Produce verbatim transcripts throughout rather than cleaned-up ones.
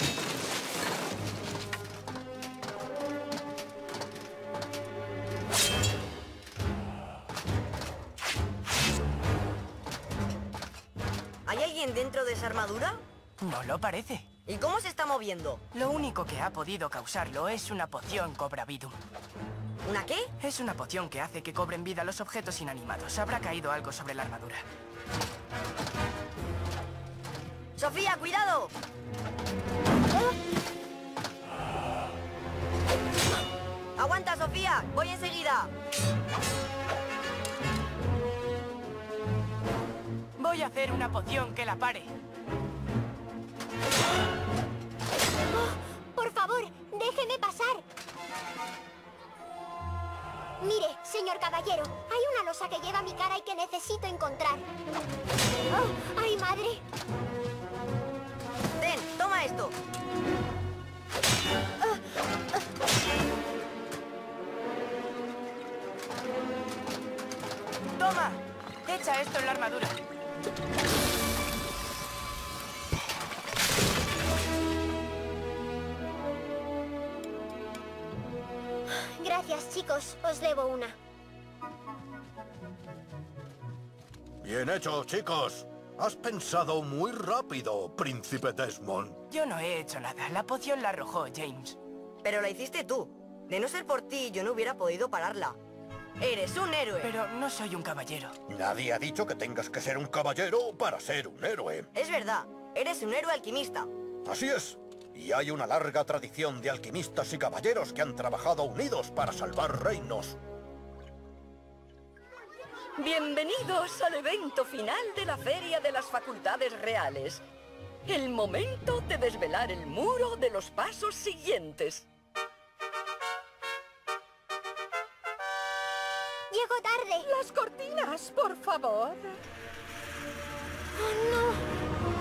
¿Hay alguien dentro de esa armadura? No lo parece. ¿Y cómo se está moviendo? Lo único que ha podido causarlo es una poción Cobra Vidum. ¿Una qué? Es una poción que hace que cobren vida los objetos inanimados. Habrá caído algo sobre la armadura. ¡Sofía, cuidado! ¡Aguanta, Sofía! ¡Voy enseguida! Voy a hacer una poción que la pare. Oh, por favor, déjeme pasar. Mire, señor caballero, hay una losa que lleva mi cara y que necesito encontrar. Oh, ¡ay, madre! Ten, toma esto. ¡Toma! Echa esto en la armadura. Gracias, chicos. Os debo una. Bien hecho, chicos. Has pensado muy rápido, príncipe Desmond. Yo no he hecho nada. La poción la arrojó James. Pero la hiciste tú. De no ser por ti, yo no hubiera podido pararla. Eres un héroe. Pero no soy un caballero. Nadie ha dicho que tengas que ser un caballero para ser un héroe. Es verdad. Eres un héroe alquimista. Así es. Y hay una larga tradición de alquimistas y caballeros que han trabajado unidos para salvar reinos. Bienvenidos al evento final de la Feria de las Facultades Reales. El momento de desvelar el muro de los pasos siguientes. Llego tarde. Las cortinas, por favor. Oh, no.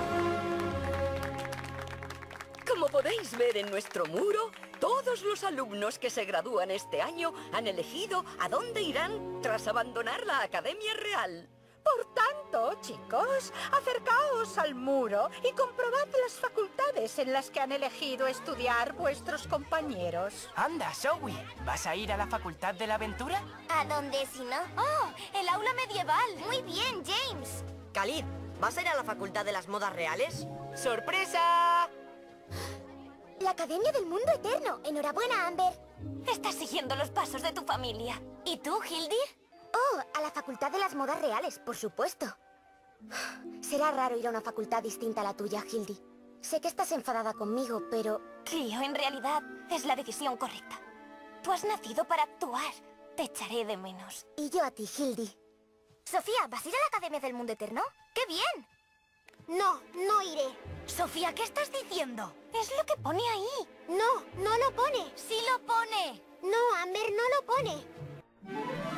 Como podéis ver en nuestro muro, todos los alumnos que se gradúan este año han elegido a dónde irán tras abandonar la Academia Real. Por tanto, chicos, acercaos al muro y comprobad las facultades en las que han elegido estudiar vuestros compañeros. Anda, Zoe, ¿vas a ir a la Facultad de la Aventura? ¿A dónde si no? ¡Oh! ¡El aula medieval! ¡Muy bien, James! Khalid, ¿vas a ir a la Facultad de las Modas Reales? ¡Sorpresa! La Academia del Mundo Eterno. Enhorabuena, Amber. Estás siguiendo los pasos de tu familia. ¿Y tú, Hildy? Oh, a la Facultad de las Modas Reales, por supuesto. Será raro ir a una facultad distinta a la tuya, Hildy. Sé que estás enfadada conmigo, pero... Tío, en realidad es la decisión correcta. Tú has nacido para actuar. Te echaré de menos. Y yo a ti, Hildy. Sofía, ¿vas a ir a la Academia del Mundo Eterno? ¡Qué bien! No, no iré. Sofía, ¿qué estás diciendo? Es lo que pone ahí. No, no lo pone. Sí lo pone. No, Amber, no lo pone.